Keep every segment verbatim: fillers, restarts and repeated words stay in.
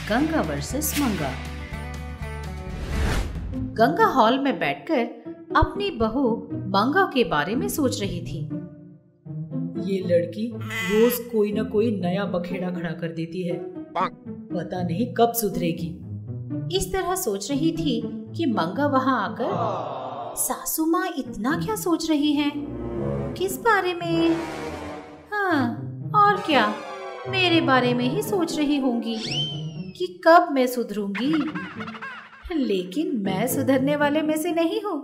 Ganga versus मंगा। Ganga hall में बैठकर अपनी बहू मंगा के बारे में सोच रही थी। ये लड़की रोज कोई ना कोई नया बखेड़ा खड़ा कर देती है, पता नहीं कब सुधरेगी। इस तरह सोच रही थी कि मंगा वहां आकर, सासू माँ इतना क्या सोच रही हैं? किस बारे में? हाँ, और क्या, मेरे बारे में ही सोच रही होंगी कि कब मैं सुधरूंगी। लेकिन मैं सुधरने वाले में से नहीं हूँ।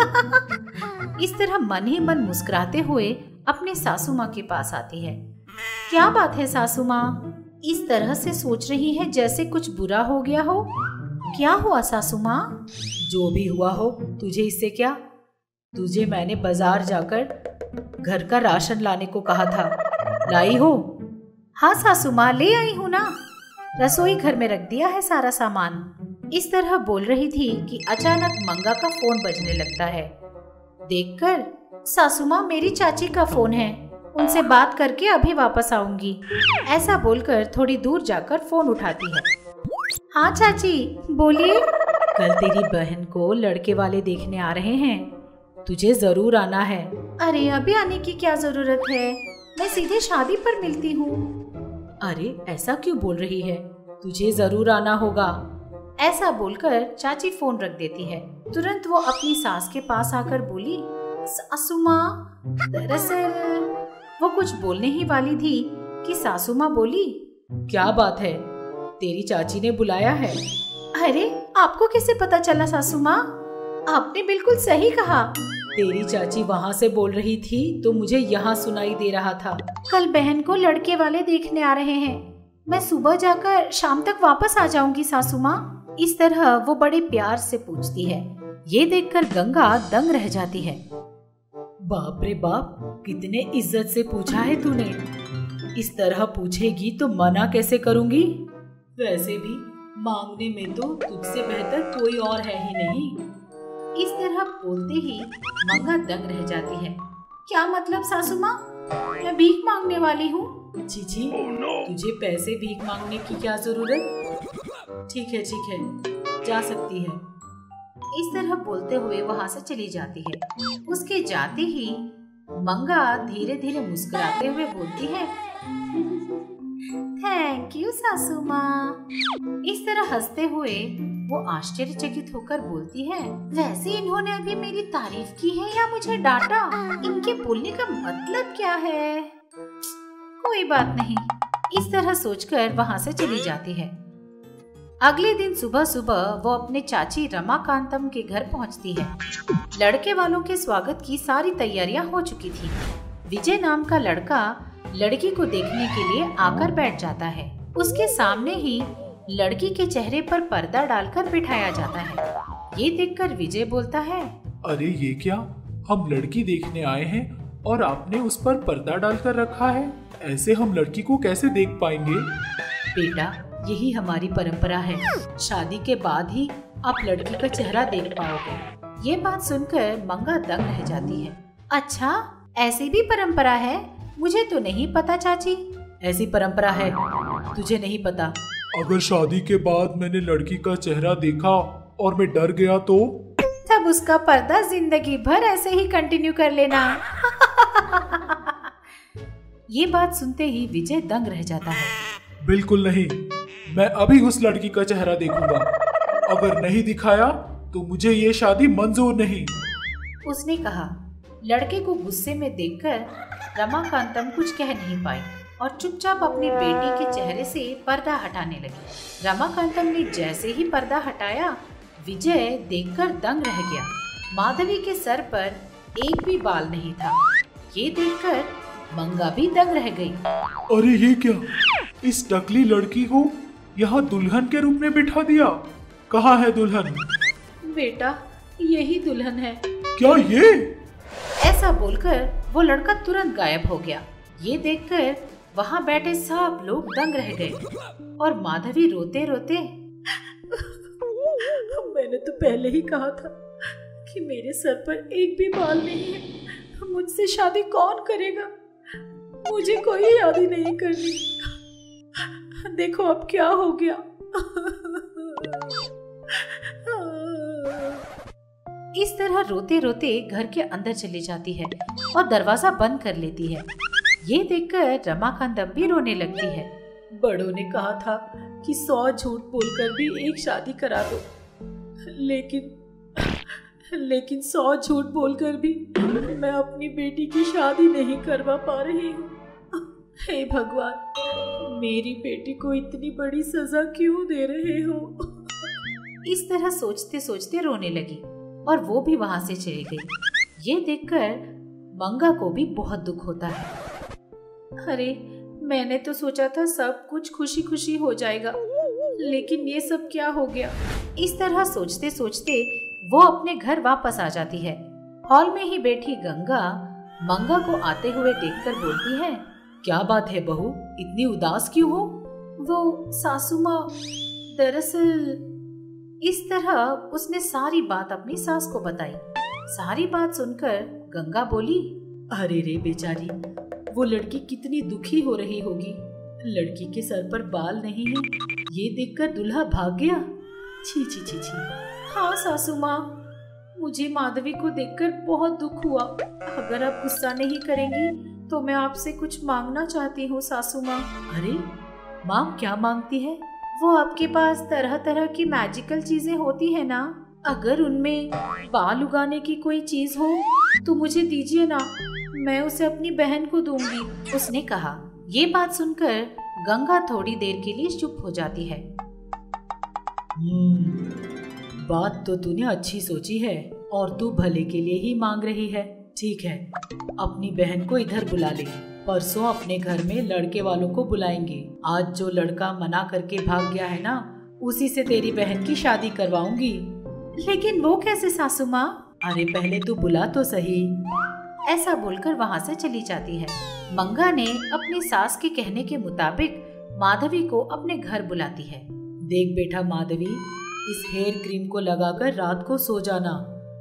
इस तरह मन ही मन मुस्कुराते हुए अपने सासू माँ के पास आती है। क्या बात है सासू माँ, इस तरह से सोच रही है जैसे कुछ बुरा हो गया हो? क्या हुआ सासू माँ? जो भी हुआ हो, तुझे इससे क्या? तुझे मैंने बाजार जाकर घर का राशन लाने को कहा था, लाई हो? हाँ सासू माँ, ले आई हूँ ना, रसोई घर में रख दिया है सारा सामान। इस तरह बोल रही थी कि अचानक मंगा का फोन बजने लगता है। देखकर, सासू माँ मेरी चाची का फोन है, उनसे बात करके अभी वापस आऊंगी। ऐसा बोलकर थोड़ी दूर जाकर फोन उठाती है। हाँ चाची, बोलिए। कल तेरी बहन को लड़के वाले देखने आ रहे हैं, तुझे जरूर आना है। अरे अभी आने की क्या जरूरत है, मैं सीधे शादी पर मिलती हूँ। अरे ऐसा क्यों बोल रही है, तुझे जरूर आना होगा। ऐसा बोलकर चाची फोन रख देती है। तुरंत वो अपनी सास के पास आकर बोली, सासू माँ, दरअसल वो कुछ बोलने ही वाली थी कि सासू माँ बोली, क्या बात है, तेरी चाची ने बुलाया है? अरे आपको कैसे पता चला सासू माँ? आपने बिल्कुल सही कहा। तेरी चाची वहाँ से बोल रही थी तो मुझे यहाँ सुनाई दे रहा था। कल बहन को लड़के वाले देखने आ रहे हैं, मैं सुबह जाकर शाम तक वापस आ जाऊंगी सासू माँ। इस तरह वो बड़े प्यार से पूछती है। ये देखकर गंगा दंग रह जाती है। बाप रे बाप, कितने इज्जत से पूछा है तूने। इस तरह पूछेगी तो मना कैसे करूंगी? वैसे भी मांगने में तो तुझसे बेहतर कोई और है ही नहीं। इस तरह बोलते ही मंगा दंग रह जाती है। क्या मतलब सासू माँ, मैं भीख मांगने वाली हूँ? चीची, तुझे पैसे भीख मांगने की क्या जरूरत? ठीक है ठीक है, जा सकती है। इस तरह बोलते हुए वहाँ से चली जाती है। उसके जाते ही मंगा धीरे धीरे मुस्कुराते हुए बोलती है, थैंक यू सासू माँ। इस तरह हंसते हुए वो आश्चर्यचकित होकर बोलती है, वैसे इन्होंने अभी मेरी तारीफ की है या मुझे डांटा? इनके बोलने का मतलब क्या है? कोई बात नहीं। इस तरह सोचकर वहाँ से चली जाती है। अगले दिन सुबह सुबह वो अपने चाची रमाकांतम के घर पहुँचती है। लड़के वालों के स्वागत की सारी तैयारियां हो चुकी थी। विजय नाम का लड़का लड़की को देखने के लिए आकर बैठ जाता है। उसके सामने ही लड़की के चेहरे पर पर्दा डालकर बिठाया जाता है। ये देखकर विजय बोलता है, अरे ये क्या, हम लड़की देखने आए हैं और आपने उस पर पर्दा डालकर रखा है, ऐसे हम लड़की को कैसे देख पाएंगे? बेटा, यही हमारी परंपरा है, शादी के बाद ही आप लड़की का चेहरा देख पाओगे। ये बात सुनकर मंगा दंग रह जाती है। अच्छा, ऐसी भी परंपरा है? मुझे तो नहीं पता चाची। ऐसी परंपरा है, तुझे नहीं पता? अगर शादी के बाद मैंने लड़की का चेहरा देखा और मैं डर गया तो? तब उसका पर्दा जिंदगी भर ऐसे ही कंटिन्यू कर लेना। ये बात सुनते ही विजय दंग रह जाता है। बिल्कुल नहीं, मैं अभी उस लड़की का चेहरा देखूंगा। अगर नहीं दिखाया तो मुझे ये शादी मंजूर नहीं, उसने कहा। लड़के को गुस्से में देखकर रमाकांतम कुछ कह नहीं पाई और चुपचाप अपनी बेटी के चेहरे से पर्दा हटाने लगी। रमाकांतम ने जैसे ही पर्दा हटाया, विजय देखकर दंग रह गया। माधवी के सर पर एक भी बाल नहीं था। ये देखकर मंगा भी दंग रह गई। अरे ये क्या, इस टकली लड़की को यहाँ दुल्हन के रूप में बिठा दिया। कहाँ है दुल्हन? बेटा, यही दुल्हन है। क्या ये? ऐसा बोलकर वो लड़का तुरंत गायब हो गया। ये देखकर वहाँ बैठे सब लोग दंग रह गए और माधवी रोते रोते, मैंने तो पहले ही कहा था कि मेरे सर पर एक भी बाल नहीं है, मुझसे शादी कौन करेगा? मुझे कोई शादी नहीं करनी। देखो अब क्या हो गया, इस तरह रोते रोते घर के अंदर चली जाती है और दरवाजा बंद कर लेती है। ये देखकर रमाकांत भी रोने लगती है। बड़ों ने कहा था कि सौ झूठ बोलकर भी एक शादी करा दो, लेकिन लेकिन सौ झूठ बोलकर भी मैं अपनी बेटी की शादी नहीं करवा पा रही हूँ। हे भगवान, मेरी बेटी को इतनी बड़ी सजा क्यों दे रहे हो? इस तरह सोचते सोचते रोने लगी और वो भी वहां से चली गई। ये देखकर मंगा को भी बहुत दुख होता है। अरे, मैंने तो सोचा था सब कुछ खुशी खुशी हो जाएगा, लेकिन ये सब क्या हो गया? इस तरह सोचते सोचते वो अपने घर वापस आ जाती है। हॉल में ही बैठी गंगा मंगा को आते हुए देखकर बोलती है, क्या बात है बहू, इतनी उदास क्यों हो? वो सासू माँ, दरअसल। इस तरह उसने सारी बात अपनी सास को बताई। सारी बात सुनकर गंगा बोली, अरे रे बेचारी, वो लड़की कितनी दुखी हो रही होगी। लड़की के सर पर बाल नहीं है, ये देखकर दूल्हा भाग गया। छी छी छी छी। हाँ सासू माँ, मुझे माधवी को देखकर बहुत दुख हुआ। अगर आप गुस्सा नहीं करेंगी तो मैं आपसे कुछ मांगना चाहती हूँ सासू माँ। अरे माँ, क्या मांगती है? वो आपके पास तरह तरह की मैजिकल चीजें होती है ना, अगर उनमें बाल उगाने की कोई चीज हो तो मुझे दीजिए ना, मैं उसे अपनी बहन को दूंगी, उसने कहा। ये बात सुनकर गंगा थोड़ी देर के लिए चुप हो जाती है। बात तो तूने अच्छी सोची है और तू भले के लिए ही मांग रही है। ठीक है, अपनी बहन को इधर बुला ले। परसों अपने घर में लड़के वालों को बुलाएंगे। आज जो लड़का मना करके भाग गया है ना, उसी से तेरी बहन की शादी करवाऊंगी। लेकिन वो कैसे सासू माँ? अरे पहले तू बुला तो सही। ऐसा बोलकर वहाँ से चली जाती है। मंगा ने अपनी सास के कहने के मुताबिक माधवी को अपने घर बुलाती है। देख बेटा माधवी, इस हेयर क्रीम को लगाकर रात को सो जाना।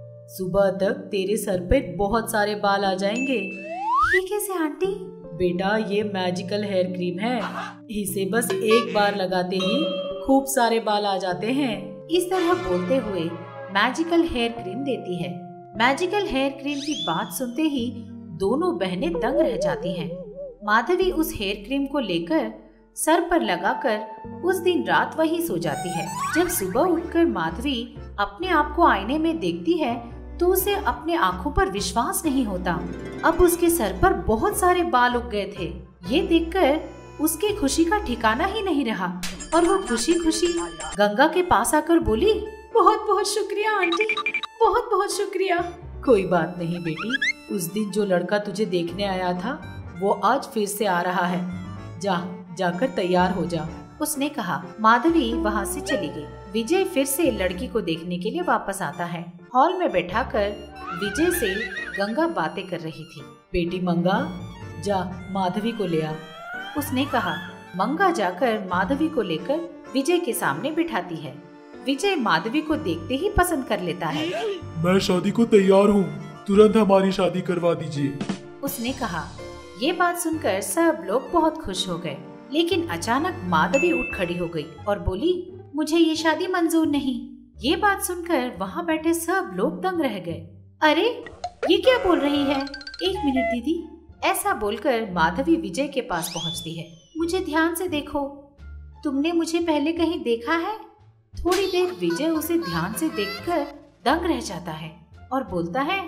सुबह तक तेरे सर पे बहुत सारे बाल आ जाएंगे। ये कैसे आंटी? बेटा, ये मैजिकल हेयर क्रीम है, इसे बस एक बार लगाते ही खूब सारे बाल आ जाते हैं। इस तरह बोलते हुए मैजिकल हेयर क्रीम देती है। मैजिकल हेयर क्रीम की बात सुनते ही दोनों बहनें दंग रह जाती हैं। माधवी उस हेयर क्रीम को लेकर सर पर लगाकर उस दिन रात वहीं सो जाती है। जब सुबह उठकर माधवी अपने आप को आईने में देखती है तो उसे अपने आंखों पर विश्वास नहीं होता। अब उसके सर पर बहुत सारे बाल उग गए थे। ये देखकर उसकी खुशी का ठिकाना ही नहीं रहा और वो खुशी खुशी गंगा के पास आकर बोली, बहुत बहुत शुक्रिया आंटी, बहुत बहुत शुक्रिया। कोई बात नहीं बेटी, उस दिन जो लड़का तुझे देखने आया था वो आज फिर से आ रहा है। जा जाकर तैयार हो जा, उसने कहा। माधवी वहाँ से चली गई। विजय फिर से लड़की को देखने के लिए वापस आता है। हॉल में बैठाकर विजय से गंगा बातें कर रही थी। बेटी मंगा, जा माधवी को ले आ, उसने कहा। मंगा जाकर माधवी को लेकर विजय के सामने बिठाती है। विजय माधवी को देखते ही पसंद कर लेता है। मैं शादी को तैयार हूँ, तुरंत हमारी शादी करवा दीजिए, उसने कहा। ये बात सुनकर सब लोग बहुत खुश हो गए, लेकिन अचानक माधवी उठ खड़ी हो गई और बोली, मुझे ये शादी मंजूर नहीं। ये बात सुनकर वहाँ बैठे सब लोग दंग रह गए। अरे ये क्या बोल रही है? एक मिनट दीदी, ऐसा बोलकर माधवी विजय के पास पहुँचती है। मुझे ध्यान से देखो, तुमने मुझे पहले कहीं देखा है? थोड़ी देर विजय उसे ध्यान से देखकर दंग रह जाता है और बोलता है,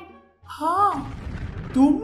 हाँ तुम,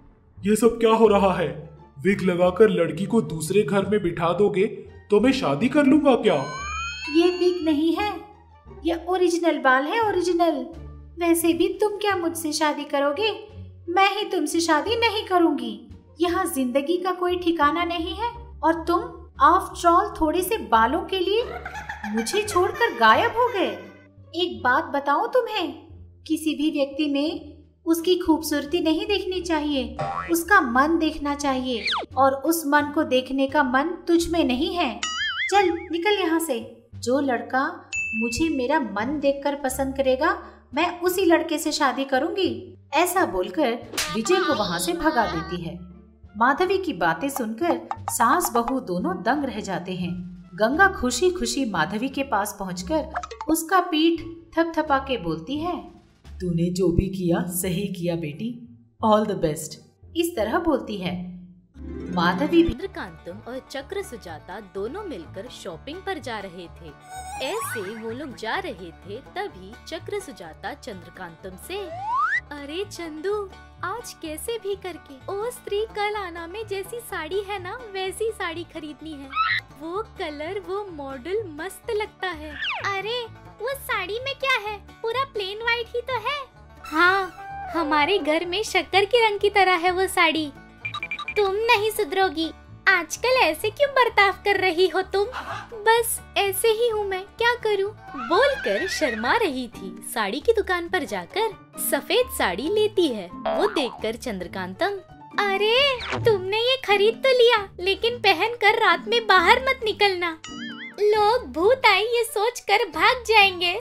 ये सब क्या हो रहा है? विग लगाकर लड़की को दूसरे घर में बिठा दोगे तो मैं शादी कर लूंगा क्या? ये विग नहीं है, ये ओरिजिनल बाल है, ओरिजिनल। वैसे भी तुम क्या मुझसे शादी करोगे? मैं ही तुमसे शादी नहीं करूंगी। यहाँ जिंदगी का कोई ठिकाना नहीं है और तुम आफ्टर ऑल थोड़े से बालों के लिए मुझे छोड़कर गायब हो गए। एक बात बताऊं तुम्हें, किसी भी व्यक्ति में उसकी खूबसूरती नहीं देखनी चाहिए, उसका मन देखना चाहिए, और उस मन को देखने का मन तुझ में नहीं है। चल निकल यहाँ से। जो लड़का मुझे मेरा मन देखकर पसंद करेगा, मैं उसी लड़के से शादी करूंगी। ऐसा बोलकर विजय को वहाँ से भगा देती है। माधवी की बातें सुनकर सास बहू दोनों दंग रह जाते हैं। गंगा खुशी खुशी माधवी के पास पहुंचकर उसका पीठ थपथपा के बोलती है, तूने जो भी किया सही किया बेटी, ऑल द बेस्ट। इस तरह बोलती है। माधवी भी चंद्रकांतम और चक्र सुजाता दोनों मिलकर शॉपिंग पर जा रहे थे। ऐसे वो लोग जा रहे थे तभी चक्र सुजाता चंद्रकांतम से, अरे चंदू, आज कैसे भी करके ओ स्त्री कल आना में जैसी साड़ी है ना वैसी साड़ी खरीदनी है। वो कलर वो मॉडल मस्त लगता है। अरे वो साड़ी में क्या है, पूरा प्लेन व्हाइट ही तो है। हाँ, हमारे घर में शक्कर के रंग की तरह है वो साड़ी। तुम नहीं सुधरोगी, आजकल ऐसे क्यों बर्ताव कर रही हो तुम? बस ऐसे ही हूँ मैं, क्या करूँ? बोलकर शर्मा रही थी। साड़ी की दुकान पर जाकर सफेद साड़ी लेती है। वो देखकर चंद्रकांतम, अरे तुमने ये खरीद तो लिया, लेकिन पहन कर रात में बाहर मत निकलना, लोग भूत आई ये सोच कर भाग जाएंगे।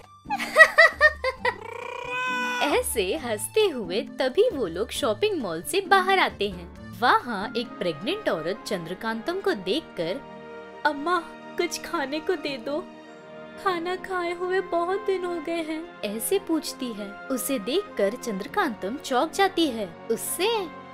ऐसे हंसते हुए तभी वो लोग शॉपिंग मॉल से बाहर आते हैं। वहाँ एक प्रेग्नेंट औरत चंद्रकांतम को देखकर, अम्मा कुछ खाने को दे दो, खाना खाए हुए बहुत दिन हो गए हैं, ऐसे पूछती है। उसे देखकर चंद्रकांतम चौंक जाती है। उससे,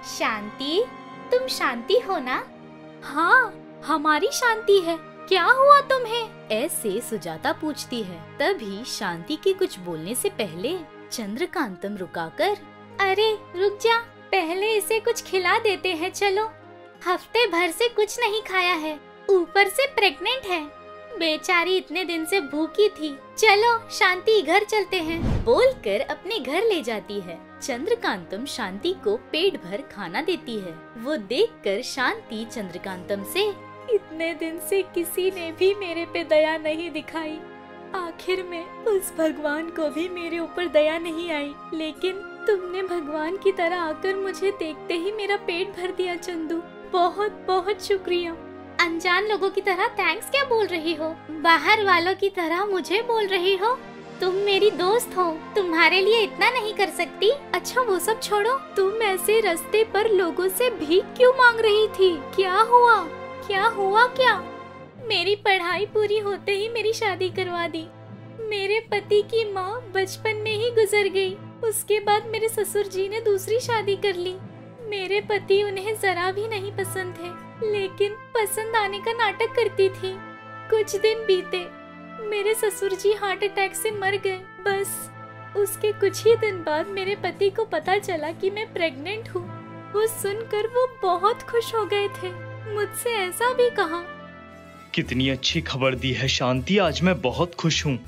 शांति, तुम शांति हो ना? हाँ, हमारी शांति है, क्या हुआ तुम्हें? ऐसे सुजाता पूछती है। तभी शांति के कुछ बोलने से पहले चंद्रकांतम रुकाकर, अरे रुक जा, पहले इसे कुछ खिला देते हैं चलो, हफ्ते भर से कुछ नहीं खाया है, ऊपर से प्रेग्नेंट है, बेचारी इतने दिन से भूखी थी, चलो शांति घर चलते हैं, बोलकर अपने घर ले जाती है। चंद्रकांतम शांति को पेट भर खाना देती है। वो देखकर शांति चंद्रकांतम से, इतने दिन से किसी ने भी मेरे पे दया नहीं दिखाई, आखिर में उस भगवान को भी मेरे ऊपर दया नहीं आई, लेकिन तुमने भगवान की तरह आकर मुझे देखते ही मेरा पेट भर दिया चंदू, बहुत बहुत शुक्रिया। अनजान लोगों की तरह थैंक्स क्या बोल रही हो, बाहर वालों की तरह मुझे बोल रही हो। तुम मेरी दोस्त हो, तुम्हारे लिए इतना नहीं कर सकती। अच्छा वो सब छोड़ो, तुम ऐसे रास्ते पर लोगों से भीख क्यों मांग रही थी? क्या हुआ क्या हुआ क्या? मेरी पढ़ाई पूरी होते ही मेरी शादी करवा दी। मेरे पति की माँ बचपन में ही गुजर गई। उसके बाद मेरे ससुर जी ने दूसरी शादी कर ली। मेरे पति उन्हें जरा भी नहीं पसंद थे, लेकिन पसंद आने का नाटक करती थी। कुछ दिन बीते, मेरे ससुर जी हार्ट अटैक से मर गए। बस उसके कुछ ही दिन बाद मेरे पति को पता चला कि मैं प्रेग्नेंट हूँ। वो सुनकर वो बहुत खुश हो गए थे, मुझसे ऐसा भी कहा। कितनी अच्छी खबर दी है शांति, आज मैं बहुत खुश हूँ।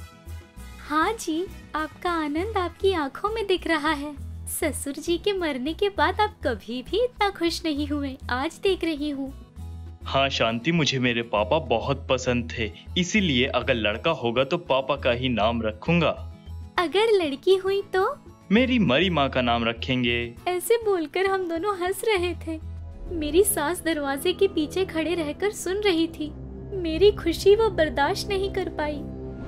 हाँ जी, आपका आनंद आपकी आंखों में दिख रहा है। ससुर जी के मरने के बाद आप कभी भी इतना खुश नहीं हुए, आज देख रही हूँ। हाँ शांति, मुझे मेरे पापा बहुत पसंद थे, इसीलिए अगर लड़का होगा तो पापा का ही नाम रखूंगा। अगर लड़की हुई तो? मेरी मरी माँ का नाम रखेंगे। ऐसे बोलकर हम दोनों हंस रहे थे। मेरी सास दरवाजे के पीछे खड़े रहकर सुन रही थी। मेरी खुशी वो बर्दाश्त नहीं कर पाई।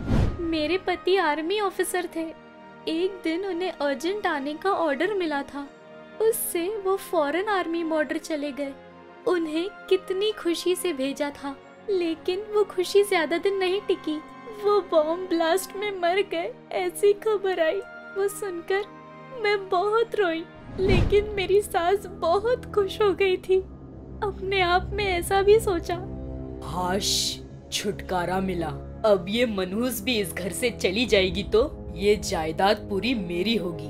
मेरे पति आर्मी ऑफिसर थे। एक दिन उन्हें अर्जेंट आने का ऑर्डर मिला था, उससे वो फौरन आर्मी बॉर्डर चले गए। उन्हें कितनी खुशी से भेजा था, लेकिन वो खुशी ज्यादा दिन नहीं टिकी। वो बॉम्ब ब्लास्ट में मर गए, ऐसी खबर आई। वो सुनकर मैं बहुत रोई, लेकिन मेरी सास बहुत खुश हो गई थी। अपने आप में ऐसा भी सोचा, हाश, छुटकारा मिला। अब ये मनहूस भी इस घर से चली जाएगी तो ये जायदाद पूरी मेरी होगी।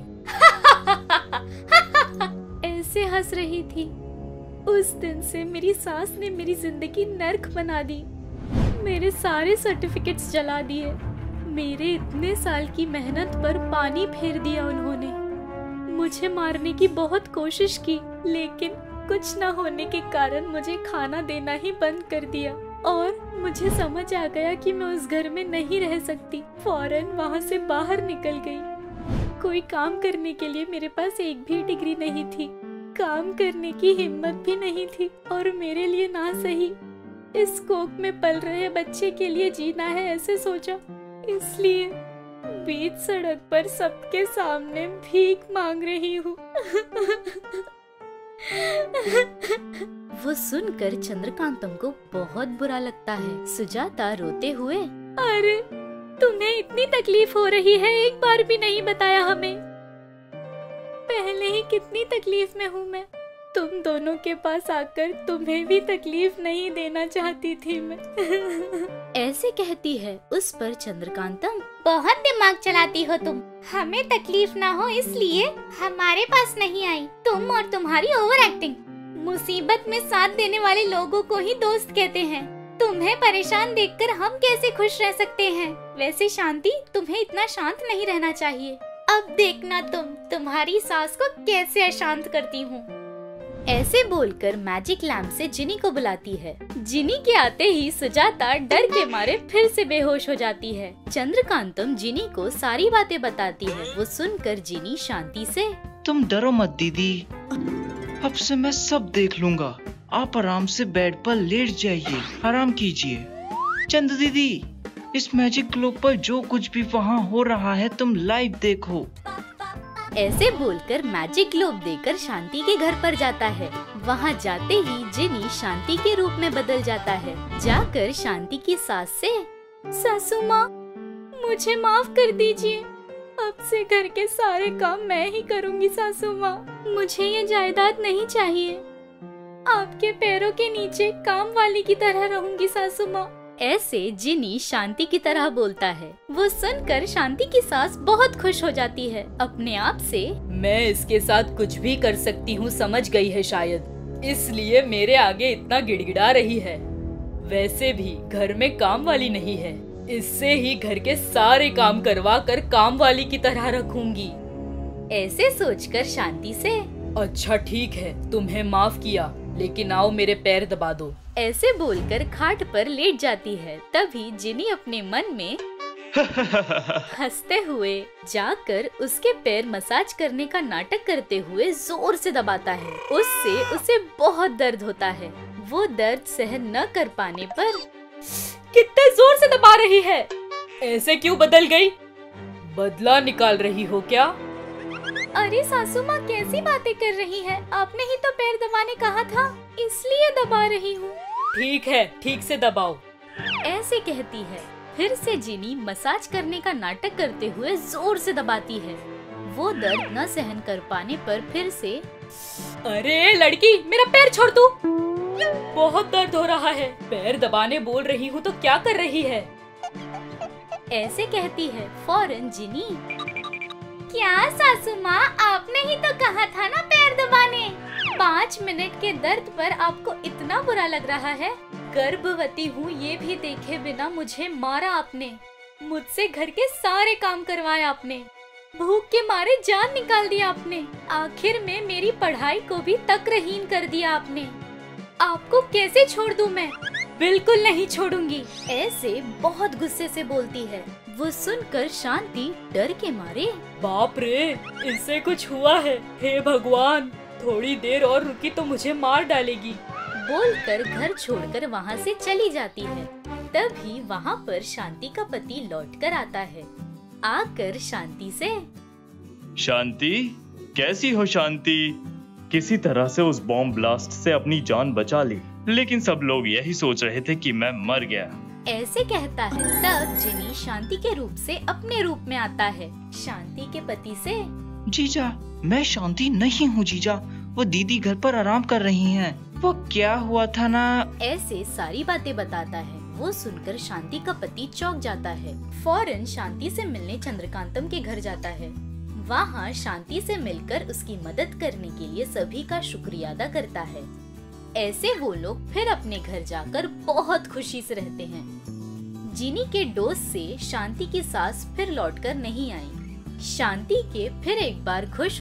ऐसे हंस रही थी। उस दिन से मेरी सास ने मेरी जिंदगी नर्क बना दी। मेरे सारे सर्टिफिकेट्स जला दिए। मेरे इतने साल की मेहनत पर पानी फेर दिया उन्होंने। मुझे मारने की बहुत कोशिश की, लेकिन कुछ न होने के कारण मुझे खाना देना ही बंद कर दिया और मुझे समझ आ गया कि मैं उस घर में नहीं रह सकती। फौरन वहाँ से बाहर निकल गई। कोई काम करने के लिए मेरे पास एक भी डिग्री नहीं थी, काम करने की हिम्मत भी नहीं थी, और मेरे लिए ना सही इस कोख में पल रहे बच्चे के लिए जीना है, ऐसे सोचा। इसलिए बीच सड़क पर सबके सामने भीख मांग रही हूँ। वो सुनकर चंद्रकांतम को बहुत बुरा लगता है। सुजाता रोते हुए, अरे तुम्हें इतनी तकलीफ हो रही है, एक बार भी नहीं बताया हमें। पहले ही कितनी तकलीफ में हूँ मैं, तुम दोनों के पास आकर तुम्हें भी तकलीफ नहीं देना चाहती थी मैं। ऐसे कहती है। उस पर चंद्रकांतम, बहुत दिमाग चलाती हो तुम, हमें तकलीफ ना हो इसलिए हमारे पास नहीं आई। तुम और तुम्हारी ओवर एक्टिंग। मुसीबत में साथ देने वाले लोगों को ही दोस्त कहते हैं। तुम्हें परेशान देखकर हम कैसे खुश रह सकते हैं। वैसे शांति, तुम्हें इतना शांत नहीं रहना चाहिए। अब देखना तुम तुम्हारी सास को कैसे अशांत करती हूँ। ऐसे बोलकर मैजिक लैम्प से जिनी को बुलाती है। जिनी के आते ही सुजाता डर के मारे फिर से बेहोश हो जाती है। चंद्रकांतम जिनी को सारी बातें बताती है। वो सुनकर जिनी शांति से, तुम डरो मत दीदी, अब से मैं सब देख लूंगा। आप आराम से बेड पर लेट जाइए, आराम कीजिए। चंद दीदी, इस मैजिक ग्लोब पर जो कुछ भी वहाँ हो रहा है तुम लाइव देखो। ऐसे बोलकर मैजिक ग्लोब देकर शांति के घर पर जाता है। वहाँ जाते ही जिनी शांति के रूप में बदल जाता है। जाकर शांति की सास से, सासू माँ मुझे माफ कर दीजिए, अब से घर के सारे काम मैं ही करूँगी सासू माँ। मुझे ये जायदाद नहीं चाहिए, आपके पैरों के नीचे काम वाली की तरह रहूंगी सासू माँ। ऐसे जिनी शांति की तरह बोलता है। वो सुनकर शांति की सास बहुत खुश हो जाती है। अपने आप से, मैं इसके साथ कुछ भी कर सकती हूँ, समझ गई है शायद, इसलिए मेरे आगे इतना गिड़गिड़ा रही है। वैसे भी घर में काम वाली नहीं है, इससे ही घर के सारे काम करवा कर काम वाली की तरह रखूंगी। ऐसे सोचकर शांति से, अच्छा ठीक है, तुम्हें माफ किया, लेकिन आओ मेरे पैर दबा दो। ऐसे बोलकर खाट पर लेट जाती है। तभी जिनी अपने मन में हंसते हुए जाकर उसके पैर मसाज करने का नाटक करते हुए जोर से दबाता है। उससे उसे बहुत दर्द होता है। वो दर्द सहन न कर पाने पर, कितने जोर से दबा रही है, ऐसे क्यों बदल गई? बदला निकाल रही हो क्या? अरे सासू माँ कैसी बातें कर रही है, आपने ही तो पैर दबाने कहा था, इसलिए दबा रही हूँ। ठीक है, ठीक से दबाओ। ऐसे कहती है। फिर से जिनी मसाज करने का नाटक करते हुए जोर से दबाती है। वो दर्द न सहन कर पाने पर फिर से, अरे लड़की, मेरा पैर छोड़ तू, बहुत दर्द हो रहा है। पैर दबाने बोल रही हूँ तो क्या कर रही है? ऐसे कहती है। फौरन जिनी, क्या सासू माँ, आपने ही तो कहा था ना पैर दबाने। पाँच मिनट के दर्द पर आपको इतना बुरा लग रहा है। गर्भवती हूँ ये भी देखे बिना मुझे मारा आपने, मुझसे घर के सारे काम करवाए आपने, भूख के मारे जान निकाल दिया आपने, आखिर में मेरी पढ़ाई को भी तकरहीन कर दिया आपने। आपको कैसे छोड़ दूं मैं? बिल्कुल नहीं छोड़ूंगी। ऐसे बहुत गुस्से से बोलती है। वो सुनकर शांति डर के मारे, बाप रे, इससे कुछ हुआ है, हे भगवान, थोड़ी देर और रुकी तो मुझे मार डालेगी, बोलकर घर छोड़कर वहाँ से चली जाती है। तभी वहाँ पर शांति का पति लौट कर आता है। आकर शांति से, शांति, कैसी हो शांति? किसी तरह से उस बॉम्ब ब्लास्ट से अपनी जान बचा ली, लेकिन सब लोग यही सोच रहे थे कि मैं मर गया। ऐसे कहता है। तब जिनी शांति के रूप से अपने रूप में आता है। शांति के पति से, जीजा, मैं शांति नहीं हूँ जीजा, वो दीदी घर पर आराम कर रही हैं। वो क्या हुआ था ना, ऐसे सारी बातें बताता है। वो सुनकर शांति का पति चौंक जाता है। फौरन शांति से मिलने चंद्रकांतम के घर जाता है। वहाँ शांति से मिलकर उसकी मदद करने के लिए सभी का शुक्रिया अदा करता है। ऐसे वो लोग फिर अपने घर जाकर बहुत खुशी से रहते हैं। जिनी के डोज से शांति की सास फिर लौटकर नहीं आई। शांति के फिर एक बार खुश